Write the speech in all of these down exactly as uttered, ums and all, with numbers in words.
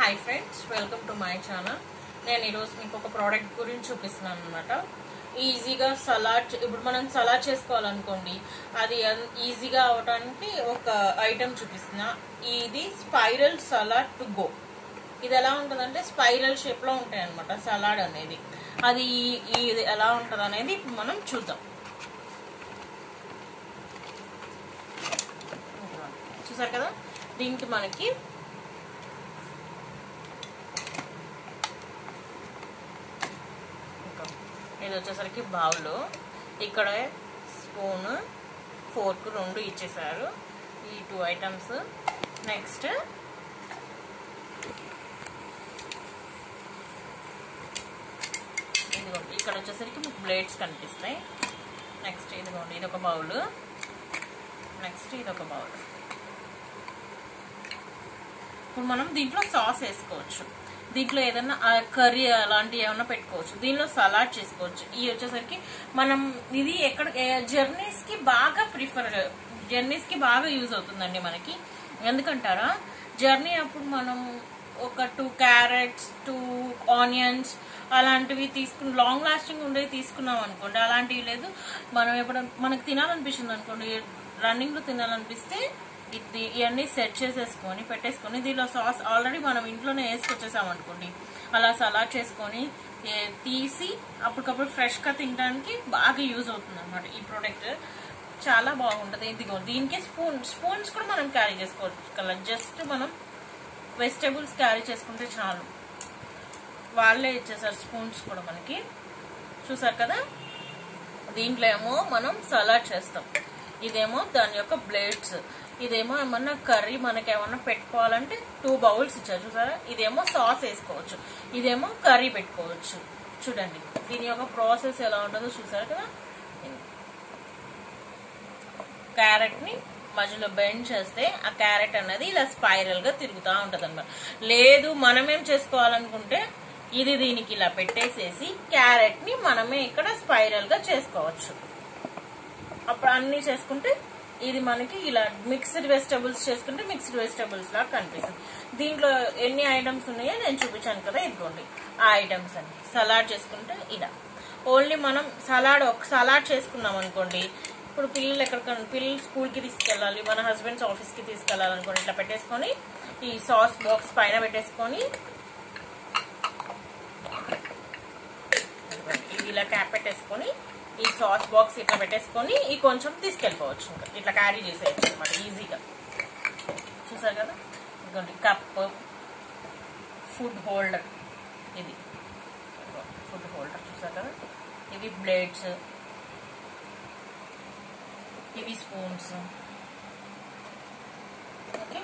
Hi friends, welcome to my channel. నేను ఈరోజు మీకు ఒక ప్రోడక్ట్ గురించి చూపిస్తున్నాను అనమాట. ఈజీగా సలాడ్, ఇప్పుడు మనం సలాడ్ చేసుకోవాలనుకోండి, అది ఈజీగా అవడానికి ఒక ఐటెం చూపిస్తున్నా. ఇది స్పైరల్ సలాడ్ టు గో. ఇది ఎలా ఉంటుందంటే స్పైరల్ షేప్లో ఉంటాయి అనమాట సలాడ్ అనేది. అది ఇది ఎలా ఉంటుంది అనేది ఇప్పుడు మనం చూద్దాం. చూసారు కదా, దీనికి మనకి ఇది వచ్చేసరికి బౌల్, ఇక్కడ స్పూన్, ఫోర్క్ రెండు ఇచ్చేసారు, ఈ టూ ఐటమ్స్. నెక్స్ట్ ఇదిగోండి, ఇక్కడ వచ్చేసరికి మీకు బ్లేడ్స్ కనిపిస్తాయి. నెక్స్ట్ ఇదిగోండి, ఇది ఒక బౌల్. నెక్స్ట్ ఇది ఒక బౌల్. ఇప్పుడు మనం దీంట్లో సాస్ వేసుకోవచ్చు, దీంట్లో ఏదైనా కర్రీ అలాంటివి ఏమన్నా పెట్టుకోవచ్చు, దీనిలో సలాడ్ చేసుకోవచ్చు. ఇవి వచ్చేసరికి మనం ఇది ఎక్కడ జర్నీస్ కి బాగా ప్రిఫర్ జర్నీస్ కి బాగా యూజ్ అవుతుందండి మనకి. ఎందుకంటారా, జర్నీ అప్పుడు మనం ఒక టూ క్యారెట్స్, టూ ఆనియన్స్ అలాంటివి తీసుకుని లాంగ్ లాస్టింగ్ ఉండేవి తీసుకున్నాం అనుకోండి. అలాంటివి లేదు, మనం ఎప్పుడు మనకు తినాలనిపిస్తుంది అనుకోండి, రన్నింగ్ లో తినాలనిపిస్తే ఇది ఇవన్నీ సెట్ చేసేసుకొని పెట్టేసుకొని దీనిలో సాస్ ఆల్రెడీ మనం ఇంట్లోనే వేసుకొచ్చేసాం అనుకోండి, అలా సలాడ్ చేసుకొని తీసి అప్పటికప్పుడు ఫ్రెష్ గా తినడానికి బాగా యూజ్ అవుతుంది అనమాట. ఈ ప్రోడక్ట్ చాలా బాగుంటుంది. ఇదిగో దీనికి స్పూన్ స్పూన్స్ కూడా మనం క్యారీ చేసుకోవచ్చు కదా, జస్ట్ మనం వెజిటేబుల్స్ క్యారీ చేసుకుంటే చాలు, వాళ్ళే ఇచ్చేసారు స్పూన్స్ కూడా మనకి. చూసారు కదా, దీంట్లో ఏమో మనం సలాడ్ చేస్తాం, ఇదేమో దాని యొక్క బ్లేడ్స్, ఇదేమో ఏమన్నా కర్రీ మనకి ఏమన్నా పెట్టుకోవాలంటే టూ బౌల్స్ ఇచ్చారు. చూసారా, ఇదేమో సాస్ వేసుకోవచ్చు, ఇదేమో కర్రీ పెట్టుకోవచ్చు. చూడండి దీని యొక్క ప్రాసెస్ ఎలా ఉంటుందో చూసారు కదా. క్యారెట్ ని మధ్యలో బెండ్ చేస్తే ఆ క్యారెట్ అనేది ఇలా స్పైరల్ గా తిరుగుతూ ఉంటది అనమాట. లేదు మనమేం చేసుకోవాలనుకుంటే ఇది దీనికి ఇలా పెట్టేసేసి క్యారెట్ ని మనమే ఇక్కడ స్పైరల్ గా చేసుకోవచ్చు. అప్పుడు అన్ని చేసుకుంటే ఇది మనకి ఇలా మిక్స్డ్ వెజిటబుల్స్ చేసుకుంటే మిక్స్డ్ వెజిటబుల్స్ లాగా కనిపిస్తుంది. దీంట్లో ఎన్ని ఐటమ్స్ ఉన్నాయో నేను చూపించాను కదా, ఇదిగోండి ఆ ఐటమ్స్ అన్ని. సలాడ్ చేసుకుంటే ఇలా ఓన్లీ మనం సలాడ్ ఒక సలాడ్ చేసుకున్నాం అనుకోండి, ఇప్పుడు పిల్లలు ఎక్కడికన్నా పిల్లలు స్కూల్కి తీసుకెళ్ళాలి, మన హస్బెండ్స్ ఆఫీస్కి తీసుకెళ్ళాలనుకోండి, ఇట్లా పెట్టేసుకొని ఈ సాస్ బాక్స్ పైన పెట్టేసుకొని ఇది ఇలా క్యాప్ పెట్టేసుకొని ఈ సాస్ బాక్స్ ఇట్లా పెట్టేసుకొని ఈ కొంచెం తీసుకెళ్ళిపోవచ్చు, ఇంకా ఇట్లా క్యారీ చేసేయచ్చు అనమాట ఈజీగా. చూసారు కదా, ఇదిగోండి కప్, ఫుడ్ హోల్డర్, ఇది ఫుడ్ హోల్డర్ చూసారు కదా, ఇవి బ్లేడ్స్, ఇవి స్పూన్స్. ఓకే,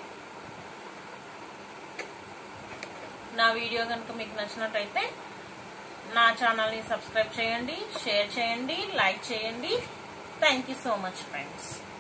నా వీడియో కనుక మీకు నచ్చినట్టయితే నా ఛానల్ని సబ్స్క్రైబ్ చేయండి, షేర్ చేయండి, లైక్ చేయండి. Thank you so much friends.